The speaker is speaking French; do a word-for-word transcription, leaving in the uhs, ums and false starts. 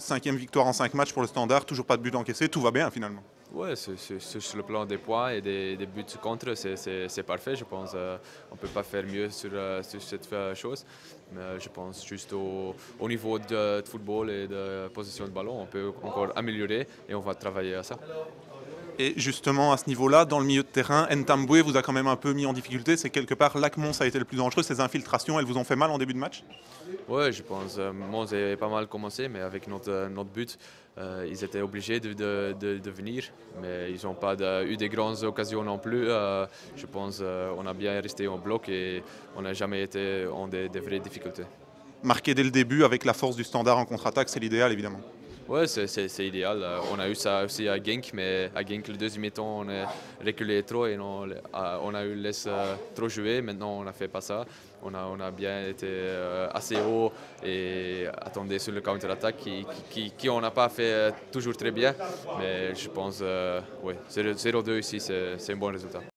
cinquième victoire en cinq matchs pour le Standard, toujours pas de but encaissé, tout va bien finalement. Ouais, c'est- c'est- c'est sur le plan des points et des, des buts contre, c'est c'est- c'est parfait, je pense. Euh, on ne peut pas faire mieux sur, euh, sur cette euh, chose. Mais euh, je pense juste au, au niveau de, de football et de position de ballon, on peut encore améliorer et on va travailler à ça. Et justement, à ce niveau-là, dans le milieu de terrain, Ntamboué vous a quand même un peu mis en difficulté. C'est quelque part là que Mons a été le plus dangereux. Ces infiltrations, elles vous ont fait mal en début de match? Ouais, je pense. Euh, Mons a pas mal commencé, mais avec notre, euh, notre but, euh, ils étaient obligés de, de, de, de venir. Mais ils n'ont pas de- eu de grandes occasions non plus. Euh, je pense qu'on a bien resté en bloc et on n'a jamais été en des, des vraies difficultés. Marqué dès le début avec la force du Standard en contre-attaque, c'est l'idéal évidemment. Ouais, c'est c'est- c'est idéal. Euh, On a eu ça aussi à Genk, mais à Genk, le deuxième temps, on a reculé trop et on, a- on a eu laissé euh, trop jouer. Maintenant, on n'a fait pas ça. On a, on a bien été euh, assez haut et attendait sur le counter-attaque qui, qui, qui on n'a pas fait euh, toujours très bien. Mais je pense, euh, ouais, zéro deux ici, c'est c'est un bon résultat.